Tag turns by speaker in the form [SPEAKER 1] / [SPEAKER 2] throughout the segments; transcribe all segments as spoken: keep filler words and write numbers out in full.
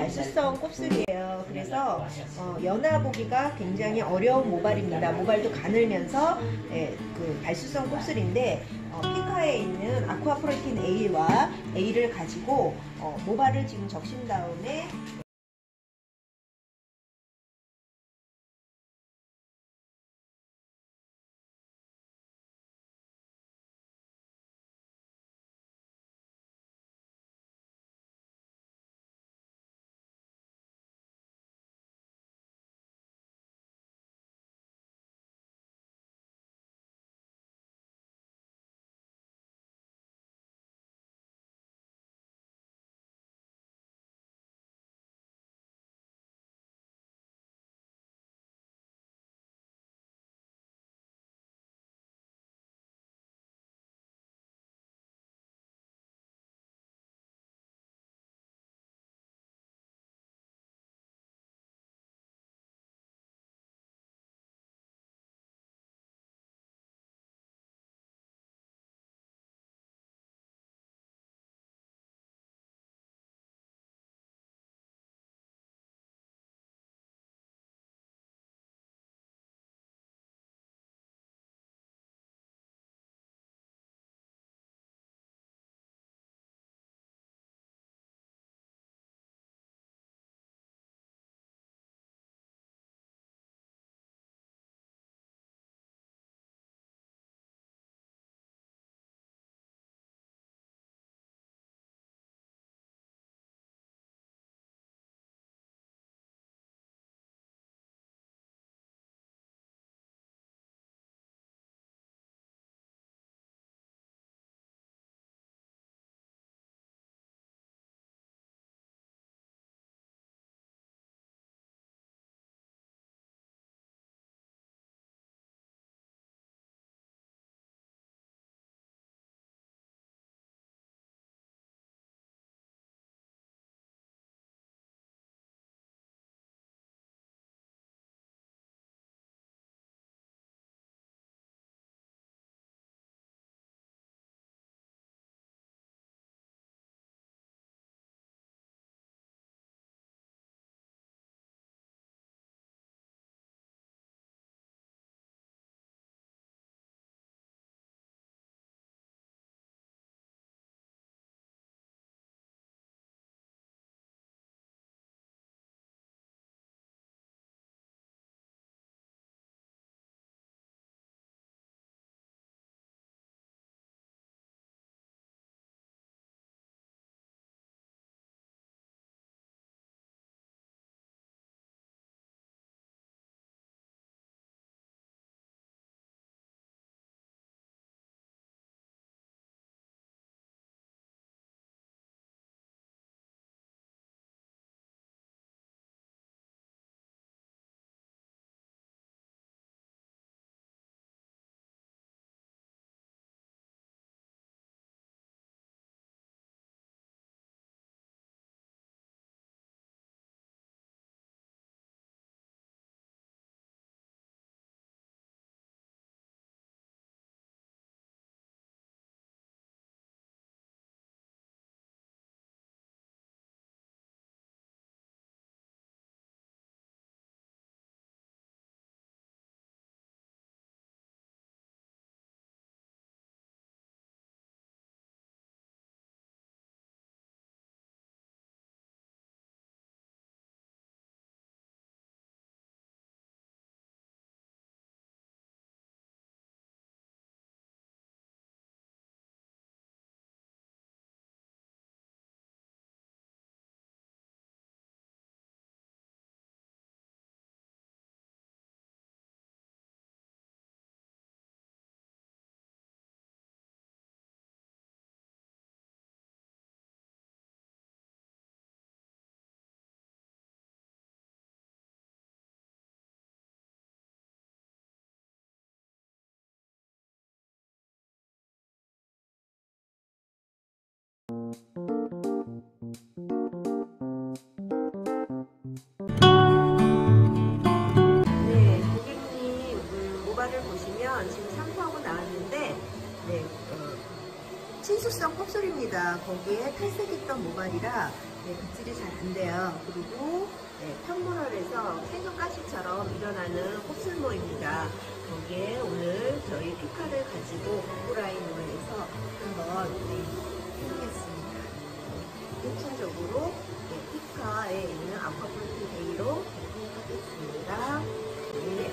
[SPEAKER 1] 발수성 곱슬이에요. 그래서 어, 연화 보기가 굉장히 어려운 모발입니다. 모발도 가늘면서 예, 그 발수성 곱슬인데 어, 피카에 있는 아쿠아프로틴 A와 A를 가지고 어, 모발을 지금 적신 다음에 네, 고객님 음, 모발을 보시면 지금 샴푸하고 나왔는데 네, 어, 친수성 곱슬입니다. 거기에 탈색 있던 모발이라 네, 빗질이 잘 안 돼요. 그리고 네, 편물원에서 생선가시처럼 일어나는 곱슬모입니다. 거기에 오늘 저희 피카를 가지고 복구라인으로 해서 한번 네, 해보겠습니다. 일 차적으로 네, 피카에 있는 아쿠아프로틴 A로 하겠습니다. 네.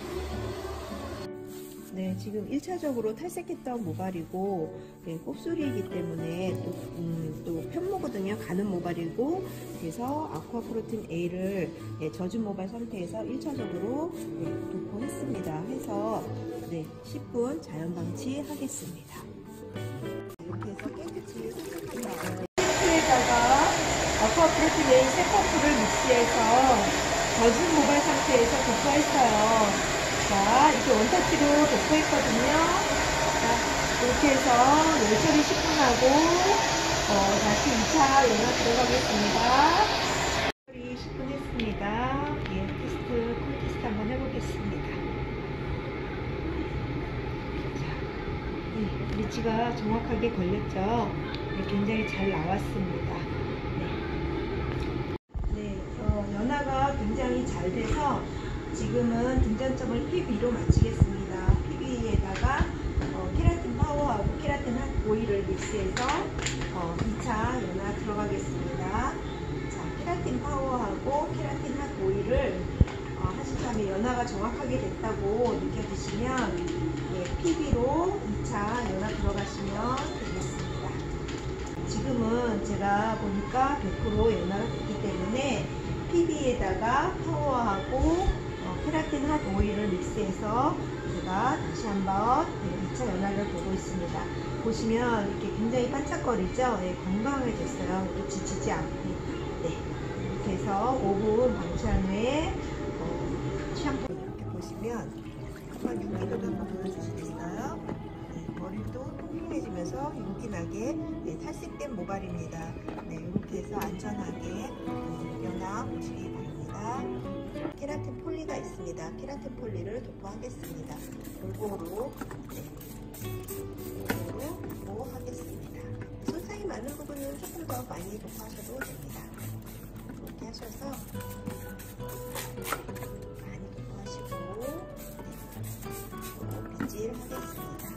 [SPEAKER 1] 네, 지금 일 차적으로 탈색했던 모발이고 네, 곱슬이기 때문에 또, 음, 또 편모거든요. 가는 모발이고 그래서 아쿠아프로틴 A를 네, 젖은 모발 상태에서 일 차적으로 네, 도포했습니다. 해서 네, 십 분 자연 방치하겠습니다. 이렇게 해서 깨끗이 세척합니다. 세트에다가 아쿠아프로틴 A 세퍼프를 믹스해서 젖은 모발 상태에서 도포했어요. 자, 이렇게 원터치로 도포했거든요. 자, 이렇게 해서 열처리 십 분 하고, 어, 다시 이 차 연화 들어가겠습니다. 열처리 십 분 했습니다. 예, 테스트, 콜테스트 한번 해보겠습니다. 자, 네, 리치가 정확하게 걸렸죠? 네, 굉장히 잘 나왔습니다. 네, 네 어, 연화가 굉장히 잘 돼서 지금은 등전점을 피비로 마치겠습니다. 피비에다가 어, 케라틴 파워하고 케라틴 핫 오일을 믹스해서 어, 이 차 연화 들어가겠습니다. 자, 케라틴 파워하고 케라틴 핫 오일을 어, 하신 다음에 연화가 정확하게 됐다고 느껴지시면 예, 피비로 이 차 연화 들어가시면 되겠습니다. 지금은 제가 보니까 백 퍼센트 연화가 됐기 때문에 피비에다가 파워하고 케라틴 핫 오일을 믹스해서 제가 다시 한번 네, 이 차 연화를 보고 있습니다. 보시면 이렇게 굉장히 반짝거리죠? 네, 건강해졌어요. 또 지치지 않고. 네, 이렇게 해서 오 분 방치한 후에 어, 샴푸 이렇게 보시면 한번 윤기도 한번 보여주시겠어요? 네, 머리도 통통해지면서 윤기나게 네, 탈색된 모발입니다. 네, 이렇게 해서 안전하게 어, 연화 보시기 바랍니다. 케라틴 폴리가 있습니다. 케라틴 폴리를 도포하겠습니다. 골고루 네, 골고루 도포하겠습니다. 손상이 많은 부분은 조금 더 많이 도포하셔도 됩니다. 이렇게 하셔서 많이 도포하시고 네, 빗질하겠습니다.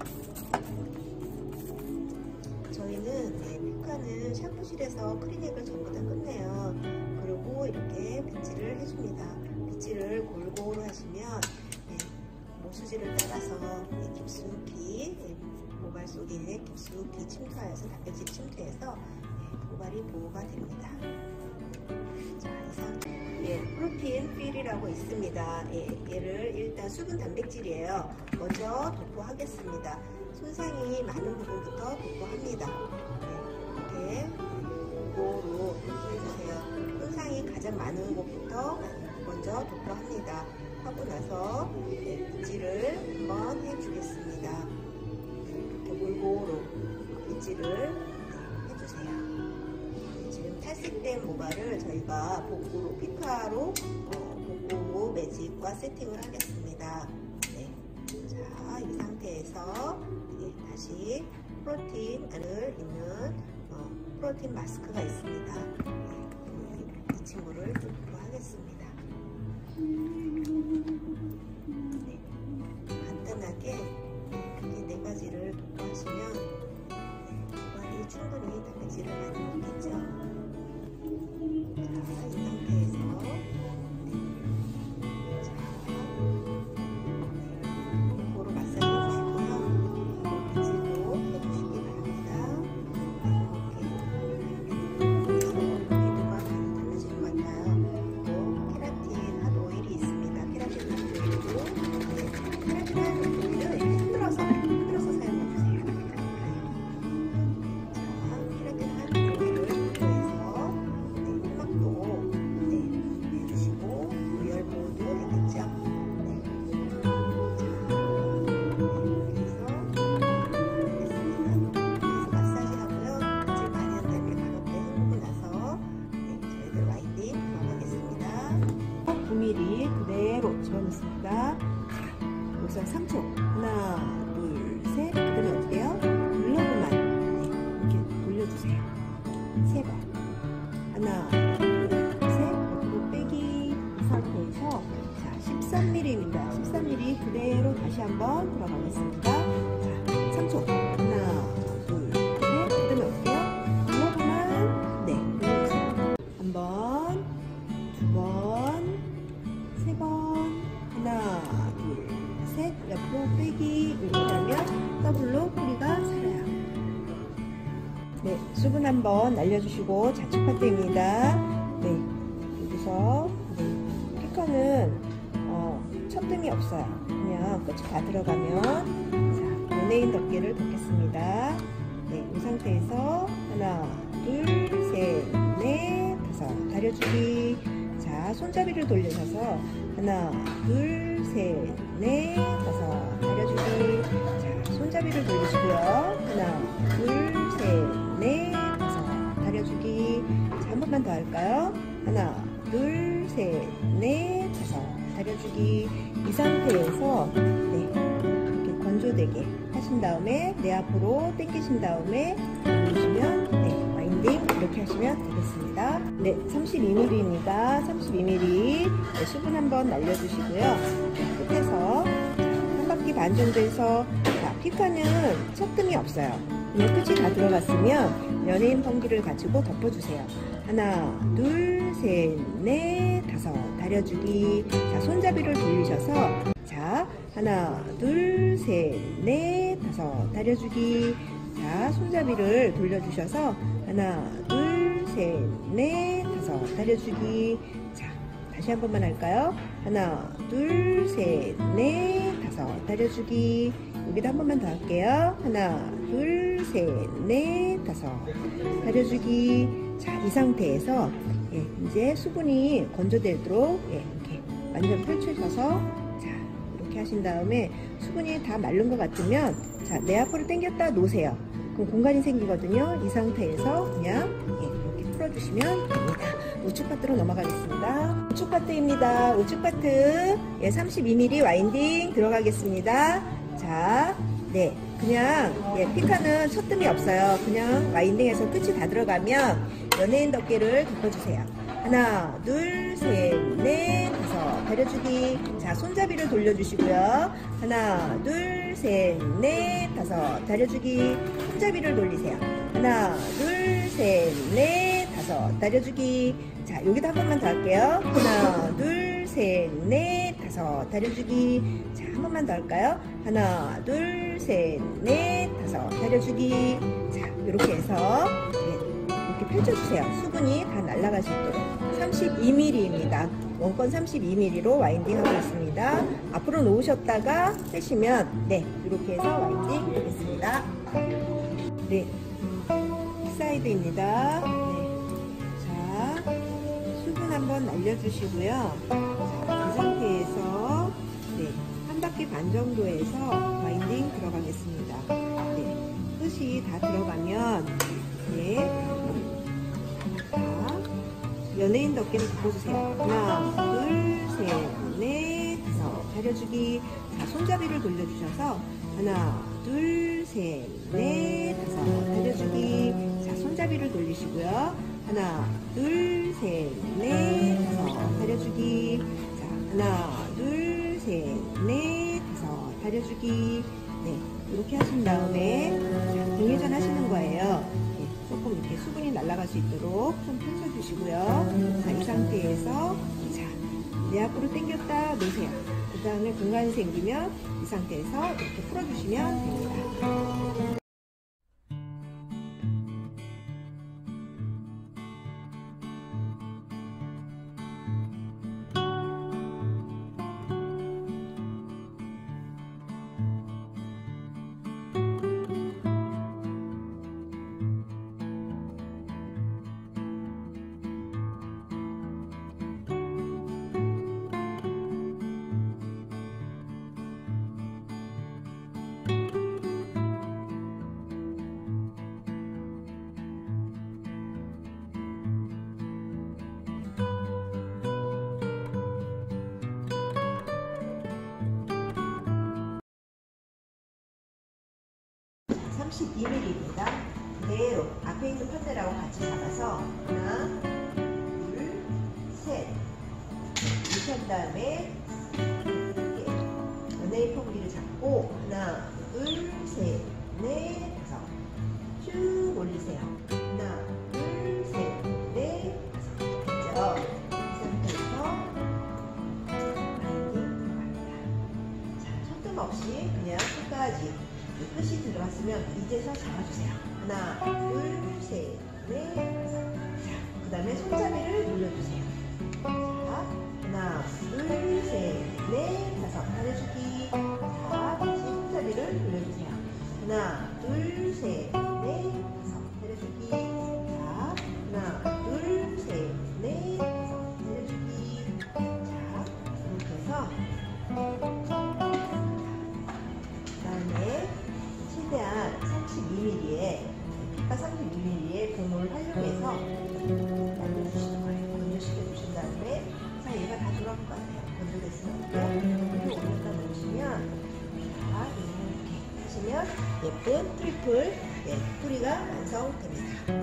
[SPEAKER 1] 저희는 네, 피카는 샴푸실에서 클리닉을 전부 다 끝내요. 그리고 이렇게 빗질을 해줍니다. 빗질을 골고루 하시면 네, 모수지를 따라서 네, 깊숙이 네, 모발 속에 깊숙이 침투하여서 단백질이 침투해서 네, 모발이 보호가 됩니다. 자, 이상 예, 프로틴 필이라고 있습니다. 예, 얘를 일단 수분 단백질이에요. 먼저 도포하겠습니다. 손상이 많은 부분부터 도포합니다. 네, 이렇게 골고루 해주세요. 손상이 가장 많은 곳부터 먼저 도포합니다. 하고 나서 네, 빗질을 한번 해주겠습니다. 이렇게 골고루 빗질을 네, 해주세요. 지금 탈색된 모발을 저희가 복구로 피카로 어, 복구 매직과 세팅을 하겠습니다. 네. 자, 이 상태에서 네, 다시 프로틴 안을 있는 어, 프로틴 마스크가 있습니다. 네, 이 친구를 도포하겠습니다. 네, 간단하게 이 네 가지를 도포하시면 네, 모발이 충분히 단백질을 많이 먹겠죠. 자, 이 상태에서 네, 자, 네, 고루 마사지 해주시고요. 빗질도 해주시기 바랍니다. 이렇게 그래서 피부가 많이 달라지는 것 같아요. 또 케라틴 핫 오일이 있습니다. 케라틴 핫 오일도 네, 케라틴 핫 오일을 이렇게 흔들어서 흔들어서 사용해주세요. 자, 케라틴 핫 오일을 도포해서 네, 토막도 네, 해주시고 유혈보호도 되겠죠. 네. 구 밀리미터 그대로 집어넣습니다. 자, 여기서 삼 초. 하나, 둘, 셋. 그 다음에 어떻게 해요? 눌러고만 네, 이렇게 돌려주세요. 세 번. 한번 들어가겠습니다. 자, 삼 초. 하나, 둘, 셋. 그다음에 어때요? 글러브만. 네. 한 번, 두 번, 세 번. 하나, 둘, 셋. 옆으로 빼기. 이렇게 하면 더블로 뿌리가 살아요. 네. 수분 한번 날려주시고 좌측 파트입니다. 네. 여기서 네. 피커는 어, 첫등이 없어요. 그냥 끝이 다 들어가면 자, 연예인 덮개를 덮겠습니다. 네, 이 상태에서 하나, 둘, 셋, 넷, 다섯 다려주기. 자, 손잡이를 돌리셔서 하나, 둘, 셋, 넷, 다섯 다려주기. 자, 손잡이를 돌리시고요. 하나, 둘, 셋, 넷, 다섯 다려주기. 자, 한 번만 더 할까요? 하나, 둘, 셋, 넷, 다섯 다려주기. 이 상태에서 네, 이렇게 건조되게 하신 다음에 내 앞으로 당기신 다음에 누르시면 네, 와인딩 이렇게 하시면 되겠습니다. 네, 삼십이 밀리미터입니다. 삼십이 밀리미터 네, 수분 한번 날려주시고요. 끝에서 한 바퀴 반 정도 해서 자, 피카는 첫등이 없어요. 그냥 끝이 다 들어갔으면 연예인 펑기를 가지고 덮어주세요. 하나, 둘, 셋, 넷, 다섯 다려주기. 자, 손잡이를 돌리셔서 자, 하나, 둘, 셋, 넷, 다섯 다려주기. 자, 손잡이를 돌려주셔서 하나, 둘, 셋, 넷, 다섯 다려주기. 자, 다시 한 번만 할까요? 하나, 둘, 셋, 넷, 다섯 다려주기. 여기도 한 번만 더 할게요. 하나, 둘, 셋, 넷, 다섯 다려주기. 자, 이 상태에서 예, 이제 수분이 건조되도록 예, 이렇게 완전 펼쳐져서 자, 이렇게 하신 다음에 수분이 다 마른 것 같으면 자, 내 앞으로 당겼다 놓으세요. 그럼 공간이 생기거든요. 이 상태에서 그냥 예, 이렇게 풀어주시면 됩니다. 우측 파트로 넘어가겠습니다. 우측 파트입니다. 우측 파트 예, 삼십이 밀리미터 와인딩 들어가겠습니다. 자, 네, 그냥 예, 피카는 첫뜸이 없어요. 그냥 와인딩에서 끝이 다 들어가면 연예인 덮개를 덮어주세요. 하나, 둘, 셋, 넷, 다섯 다려주기. 자, 손잡이를 돌려주시고요. 하나, 둘, 셋, 넷, 다섯 다려주기. 손잡이를 돌리세요. 하나, 둘, 셋, 넷, 다섯 다려주기. 자, 여기도 한 번만 더 할게요. 하나, 둘, 셋, 넷, 다섯 다려주기. 자, 한 번만 더 할까요? 하나, 둘, 셋, 넷, 다섯 다려주기. 자, 이렇게 해서 네, 이렇게 펼쳐주세요. 수분이 다 날아갈 수 있도록. 삼십이 밀리미터입니다. 원건 삼십이 밀리미터로 와인딩 하고 있습니다. 앞으로 놓으셨다가 빼시면 네, 이렇게 해서 와인딩 되겠습니다. 네, 사이드입니다. 네. 자, 수분 한번 날려주시고요. 자, 이 상태에서 네, 한 바퀴 반 정도에서 와인딩 들어가겠습니다. 네, 끝이 다 들어가면 네, 자, 연예인 덮개를 덮어주세요. 하나, 둘, 셋, 넷, 다섯 다려주기. 자, 손잡이를 돌려주셔서 하나, 둘, 셋, 넷, 다섯 다려주기. 자, 손잡이를 돌리시고요. 하나, 둘, 셋, 넷, 다섯 다려주기. 자, 하나, 둘, 셋, 넷, 다섯 다려주기. 네, 이렇게 하신 다음에 자, 공회전 하시는 거예요. 네, 조금 이렇게 수분이 날아갈 수 있도록 좀 펼쳐주시고요. 자, 이 상태에서 자, 내 앞으로 당겼다 놓으세요. 그 다음에 공간이 생기면 이 상태에서 이렇게 풀어주시면 됩니다. 삼십이 밀리미터입니다. 그대로 앞에 있는 판넬하고 같이 잡아서 하나, 둘, 셋 이렇게 한 다음에 이렇게 연예인 폼기를 잡고 잡고 하나, 둘, 셋, 넷, 다섯. 쭉 올리세요. 하나, 둘, 셋, 넷, 다섯. 됐죠? 이 상태에서 와인딩 들어갑니다. 자, 손등 없이 그냥 끝까지 끝이 들어갔으면 이제서 잡아주세요. 하나, 둘, 셋, 넷, 다섯. 자, 그 다음에 손잡이를 돌려주세요. 자, 하나, 둘, 셋, 넷, 다섯. 다려주기. 자, 다시 손잡이를 돌려주세요. 하나, 둘, 셋, 넷, 다섯. 다려주기. 자, 하나, 둘, 셋, 넷, 다섯. 다려주기. 자, 이렇게 해서 그 다음에 최대한 삼십이 밀리미터에 피카 삼십이 밀리미터에 분호를 하려고 해서 만들어주시는 거예요. 건조시켜주신 다음에 자, 얘가 다 돌아올 것 같아요. 건조됐으니까 이렇게 올렸다 놓으시면 자, 이렇게 하시면 예쁜 트리플 네, 뿌리가 완성됩니다.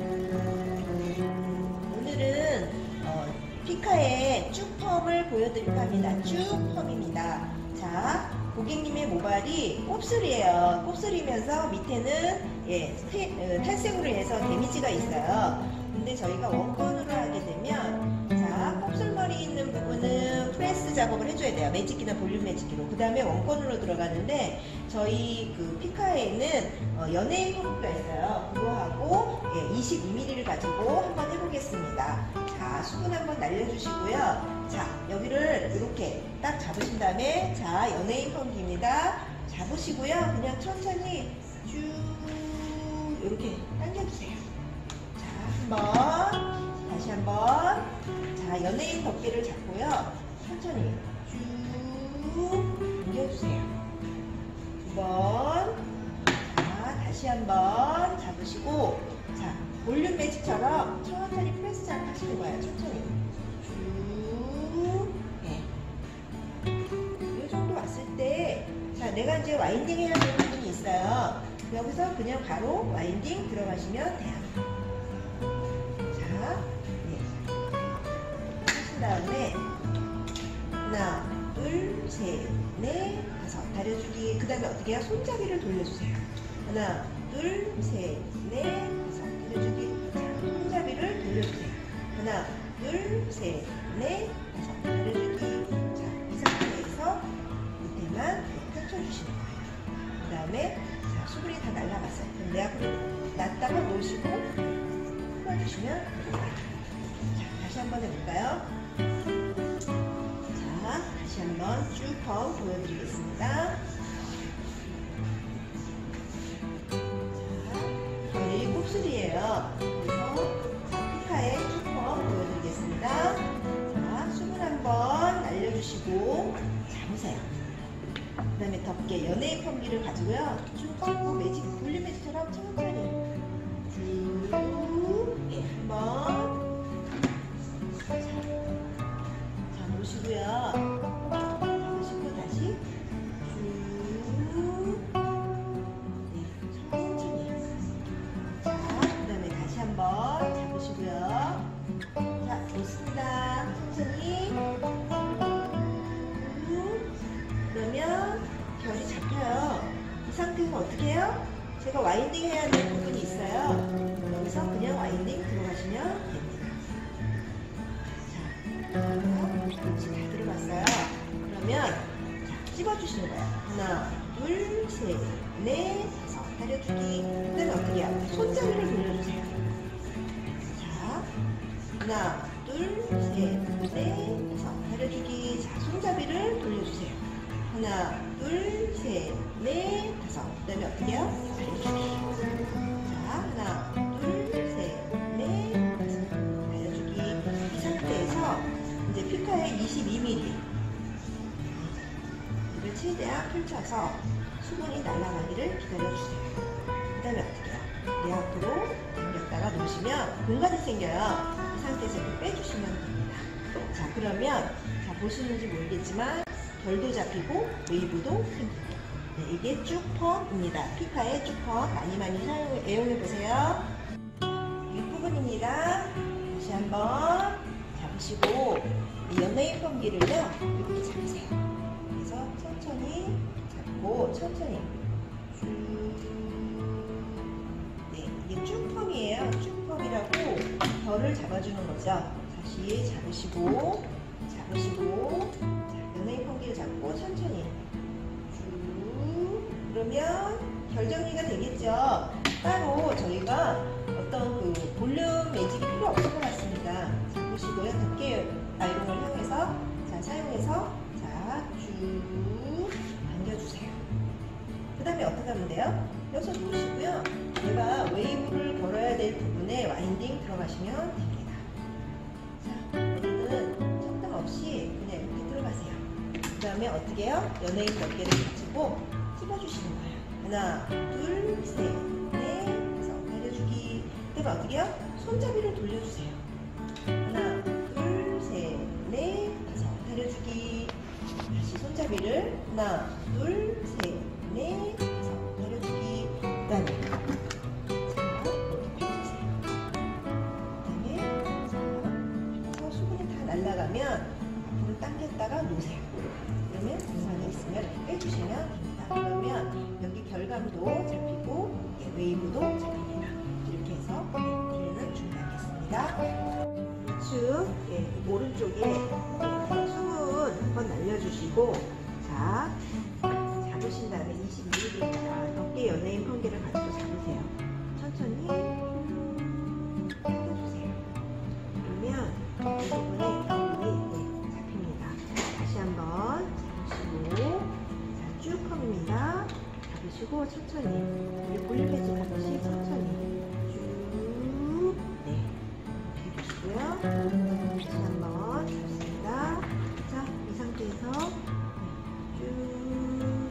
[SPEAKER 1] 오늘은 어, 피카의 쭉펌을 보여드릴까 합니다. 쭉펌입니다. 자, 고객님의 모발이 곱슬이에요. 곱슬이면서 밑에는 예, 스테, 어, 탈색으로 해서 데미지가 있어요. 근데 저희가 원건으로 하게 되면 자, 곱슬머리 있는 부분은 프레스 작업을 해줘야 돼요. 매직기나 볼륨 매직기로. 그 다음에 원건으로 들어가는데 저희 그 피카에는 어, 연예인 펌프가 있어요. 그거하고 예, 이십이 밀리미터를 가지고 한번 해보겠습니다. 자, 수분 한번 날려주시고요. 자, 여기를 이렇게 딱 잡으신 다음에 자, 연예인 펌프입니다. 잡으시고요. 그냥 천천히 쭉 이렇게 당겨주세요. 자, 한번 다시 한번 자, 연예인 덮개를 잡고요. 천천히 쭉 당겨주세요. 두 번. 자, 다시 한번 잡으시고 자, 볼륨 매직처럼 천천히 프레스 잘 하시는 거예요. 천천히 쭉. 네. 이 정도 왔을 때 자, 내가 이제 와인딩 해야 될 부분이 있어요. 여기서 그냥 바로 와인딩 들어가시면 돼요. 자, 네. 하신 다음에 하나, 둘, 셋, 넷, 다섯. 다려주기. 그 다음에 어떻게 해요? 손잡이를 돌려주세요. 하나, 둘, 셋, 넷, 다섯. 다려주기. 자, 손잡이를 돌려주세요. 하나, 둘, 셋, 넷, 다섯. 다려주기. 자, 이 상태에서 밑에만 펼쳐주시는 거예요. 그 다음에 자, 수분이 다 날라갔어요. 그럼 내 앞으로 놨다가 놓으시고 풀어주시면 됩니다. 자, 다시 한번 해볼까요? 자, 다시 한번 쭉 펌 보여드리겠습니다. 자, 저희 곱슬이에요. 그래서 피카의 쭉 펌 보여드리겠습니다. 자, 수분 한번 날려주시고 잡으세요. 그 다음에 덮개 연예인 펌기를 가지고요. 쭉 뻗고 매직, 볼륨 매직처럼 천천히 쭉 예, 한번 자, 자 놓으시고요. 잡으시고 다시 쭉 네, 천천히 자, 그 다음에 다시 한번 잡으시고요. 자, 좋습니다. 천천히 그러면 결이 잡혀요. 이 상태에서 어떻게 해요? 제가 와인딩 해야 하는 부분이 있어요. 여기서 그냥 와인딩 들어가시면 됩니다. 자, 그렇지, 다 들어갔어요. 그러면 자, 찍어주시는 거예요. 하나, 둘, 셋, 넷, 다섯. 다려주기. 그 다음에 어떻게 해요? 손잡이를 돌려주세요. 자, 하나, 둘, 셋, 넷, 다섯. 다려주기. 자, 손잡이를 돌려주세요. 하나, 둘, 셋, 넷, 다섯. 그 다음에 어떻게 해요? 달려주기. 자, 하나, 둘, 셋, 넷, 다섯. 달려주기. 이 상태에서 이제 피카의 이십이 밀리미터 이를 최대한 펼쳐서 수분이 날아가기를 기다려주세요. 그 다음에 어떻게 해요? 내 앞으로 당겼다가 놓으시면 공간이 생겨요. 이 상태에서 이렇게 빼주시면 됩니다. 자, 그러면 자, 보시는지 모르겠지만 결도 잡히고 웨이브도 생기고 네, 이게 쭉펌입니다. 피카의 쭉펌 많이 많이 사용, 애용해보세요. 윗부분입니다. 다시 한번 잡으시고 이 연예인 펌기를요 이렇게 잡으세요. 그래서 천천히 잡고 천천히 쭉. 네, 이게 쭉펌이에요. 쭉펌이라고 결을 잡아주는 거죠. 다시 잡으시고 잡으시고 자, 연예인 펌기를 잡고 천천히 쭉. 그러면 결 정리가 되겠죠. 따로 저희가 어떤 그 볼륨 매직이 필요 없을 것 같습니다. 잡으시고요. 덮개 아이롱을 향해서 자 사용해서 자쭉 당겨주세요. 그 다음에 어떻게 하면 돼요? 여기서 놓으시고요. 내가 웨이브를 걸어야 될 부분에 와인딩 들어가시면 됩니다. 자, 여기는 청담 없이 그냥 이렇게 들어가세요. 그 다음에 어떻게 해요? 연예인 덮개를 가지고 찝어주시는 거예요. 하나, 둘, 셋, 넷, 다섯. 내려주기. 그다음에 어떻게 해요? 손잡이를 돌려주세요. 하나, 둘, 셋, 넷, 다섯. 내려주기. 다시 손잡이를 하나, 둘, 셋, 넷, 다섯. 내려주기. 그 다음에 자, 이렇게 펴주세요. 그 다음에 자, 수분이 다 날아가면 앞으로 당겼다가 놓으세요. 그러면 공간이 있으면 이렇게 빼주시면 됩니다. 그러면 여기 결감도 잡히고 웨이브도 잡힙니다. 이렇게 해서 뒤에는 준비하겠습니다. 우측 예, 오른쪽에 예, 수분 한번 날려주시고 자 잡으신 다음에 이십이 밀리미터 덮개 연예인 펌개를 가지고 잡으세요. 천천히 당겨주세요. 그러면 이 부분에 결이 네, 잡힙니다. 다시 한번 잡으시고 자, 쭉 펌입니다. 잡으시고 천천히 우리 볼륨 매직 하듯이 천천히 쭉 네, 이렇게 해주시고요. 다시 한번 잡습니다. 자, 이 상태에서 네, 쭉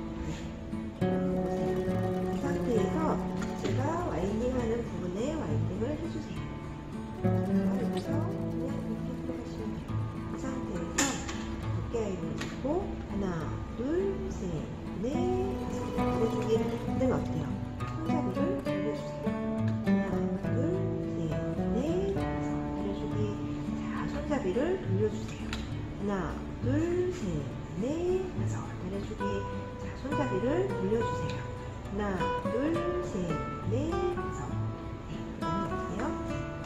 [SPEAKER 1] 네, 이 상태에서 제가 와인딩 하는 부분에 와인딩을 해주세요. 여기서 그냥 이렇게 들어가시면 돼요. 이 상태에서 덮개 아이를 잡고 하나, 둘, 셋, 넷, 다섯. 내려주기. 그다음에 어떻게 해요? 손잡이를 돌려주세요. 하나, 둘, 셋, 넷, 다섯. 내려주기. 자, 손잡이를 돌려주세요. 하나, 둘, 셋, 넷, 다섯. 내려주기. 자, 손잡이를 돌려주세요. 하나, 둘, 셋, 넷, 다섯. 네, 그다음에 어떻게 해요?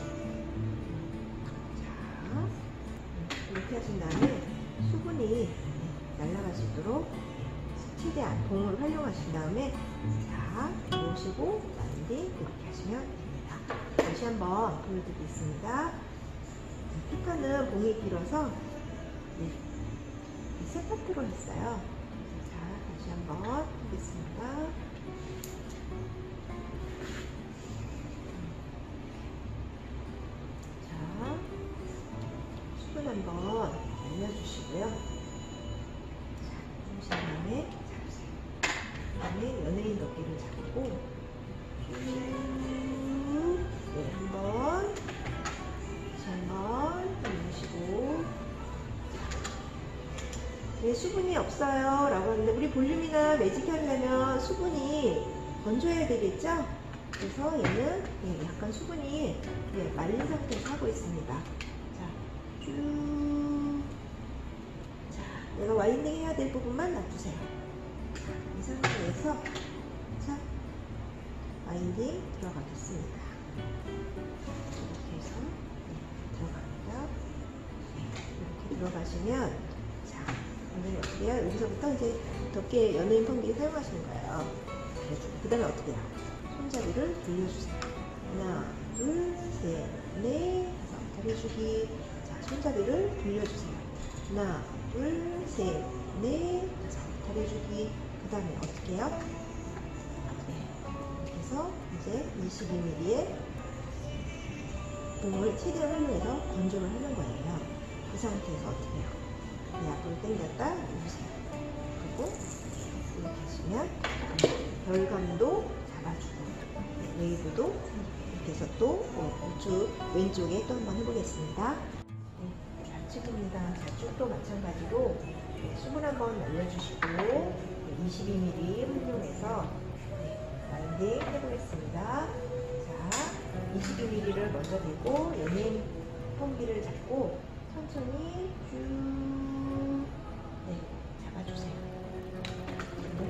[SPEAKER 1] 자, 이렇게 하신 다음에 수분이 날아갈 수 있도록 최대한 봉을 활용하신 다음에 자 놓으시고 와인딩 이렇게 하시면 됩니다. 다시 한번 보여드리겠습니다. 피카는 봉이 길어서 네, 세 파트로 했어요. 자 다시 한번 보겠습니다. 자 수분 한번 날려주시고요. 그 다음에 잡으세요. 그 다음에 연예인 덮개를 잡고 쭉 네, 한번 다시 한번 올리시고 네, 수분이 없어요 라고 하는데 우리 볼륨이나 매직 하려면 수분이 건조해야 되겠죠? 그래서 얘는 네, 약간 수분이 네, 말린 상태에서 하고 있습니다. 자, 쭉 내가 와인딩 해야 될 부분만 놔두세요. 이 상태에서 자 와인딩 들어가겠습니다. 이렇게 해서 네, 들어갑니다. 네, 이렇게 들어가시면 자 오늘 어떻게 해요? 여기서부터 이제 덮개 연예인 펌기 사용하시는 거예요. 그 다음에 어떻게 해요? 손잡이를 돌려주세요. 하나, 둘, 셋, 넷, 다섯. 다려주기. 자 손잡이를 돌려주세요. 하나, 둘, 셋, 넷, 다섯. 다려주기. 그 다음에 어떻게 해요? 네. 이렇게 해서 이제 이십이 밀리미터의 봉을 최대한 활용해서 건조를 하는 거예요. 그 상태에서 어떻게 해요? 이 앞으로 당겼다 누르세요. 그리고 이렇게 하시면 결감도 잡아주고 네, 웨이브도 이렇게 해서 또 우측 왼쪽에 또 한번 해보겠습니다. 네, 좌측입니다. 좌측도 마찬가지로 네, 수분 한번 날려주시고 네, 이십이 밀리미터 활용해서 네, 와인딩 해보겠습니다. 자, 이십이 밀리미터를 먼저 대고 연예인 펌기를 잡고 천천히 쭉 네, 잡아주세요.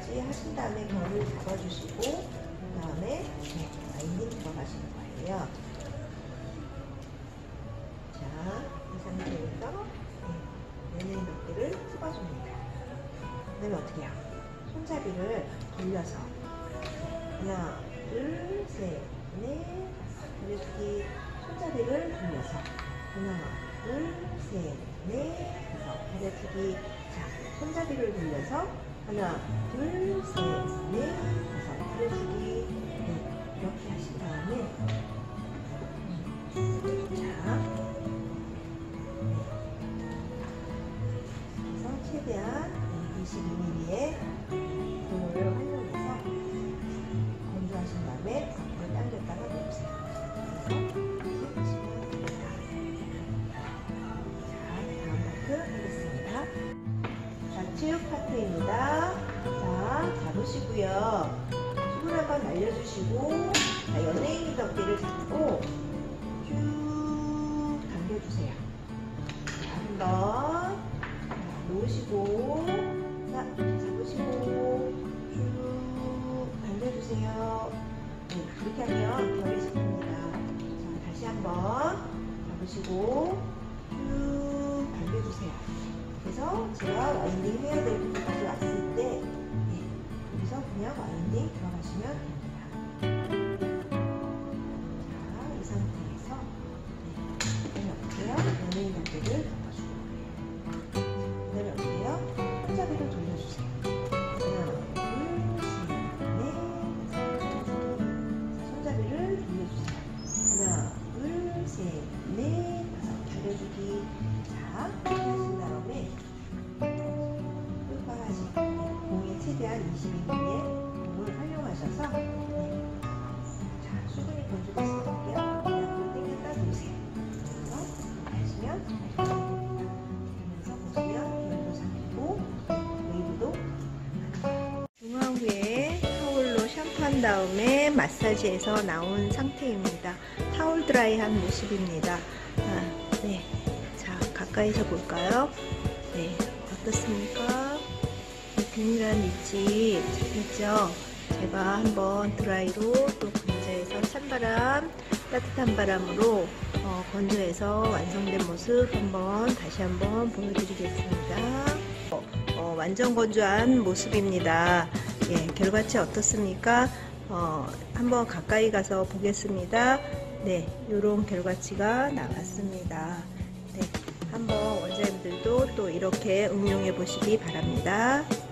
[SPEAKER 1] 정도까지 하신 다음에 결을 잡아주시고 그 다음에 네, 와인딩 들어가시는 거예요. 자, 이 상태에서 네, 연예인 덕기를 뽑아줍니다. 그 다음에 어떻게 해요? 손잡이를 돌려서 하나, 둘, 셋, 넷, 돌려주기. 손잡이를 돌려서 하나, 둘, 셋, 넷, 다섯. 돌려주기. 자, 손잡이를 돌려서 하나, 둘, 셋, 넷, 다섯. 돌려주기. 네, 이렇게 하신 다음에 자, 그래서 최대한 이십이 밀리미터의 고무를 활용해서 건조하신 다음에 앞으로 당겼다가 놓으세요. 그래서 이렇게 하시면 됩니다. 자, 다음 파트 하겠습니다. 좌측 파트입니다. 자, 잡으시고요. 손을 한번 날려주시고, 자, 연예인 덮개를 잡고 쭉 당겨주세요. 자, 한번 놓으시고, 자, 잡으시고 쭉 당겨주세요. 네, 그렇게 하면 결이 잡힙니다. 자, 다시 한번 잡으시고 쭉 당겨주세요. 그래서 제가 와인딩 해야 될 부분까지 왔을 때 네, 여기서 그냥 와인딩 들어가시면 됩니다. 자, 이 상태에서 네, 어때요? 연예인 덮개를 덮어주고 그 다음에 어때요? 손잡이를 돌려주세요. 하나, 둘, 셋, 넷, 다섯. 손잡이를 돌려주세요. 하나, 둘, 셋, 넷, 다섯. 돌려주기. 자, 이렇게 하신 다음에 끝까지 공에 최대한 이십이 밀리미터의 공을 활용하셔서 네. 자, 수분이 건조가 있을게요. 그냥 당겼다 놓으세요. 그래서 이렇게 하시면 잘 됩니다. 그러면서 보시면 결도 잡히고 웨이브도 중화 후에 타올로 샴푸한 다음에 마사지해서 나온 상태입니다. 타올 드라이한 모습입니다. 아, 네. 자, 가까이서 볼까요? 네, 어떻습니까? 균일한 위치 잡혔죠? 제가 한번 드라이로 또 건조해서 찬바람, 따뜻한 바람으로 어, 건조해서 완성된 모습 한번 다시 한번 보여드리겠습니다. 어, 어, 완전 건조한 모습입니다. 예, 결과치 어떻습니까? 어, 한번 가까이 가서 보겠습니다. 네, 이런 결과치가 나왔습니다. 네, 한번 원장님들도 또 이렇게 응용해 보시기 바랍니다.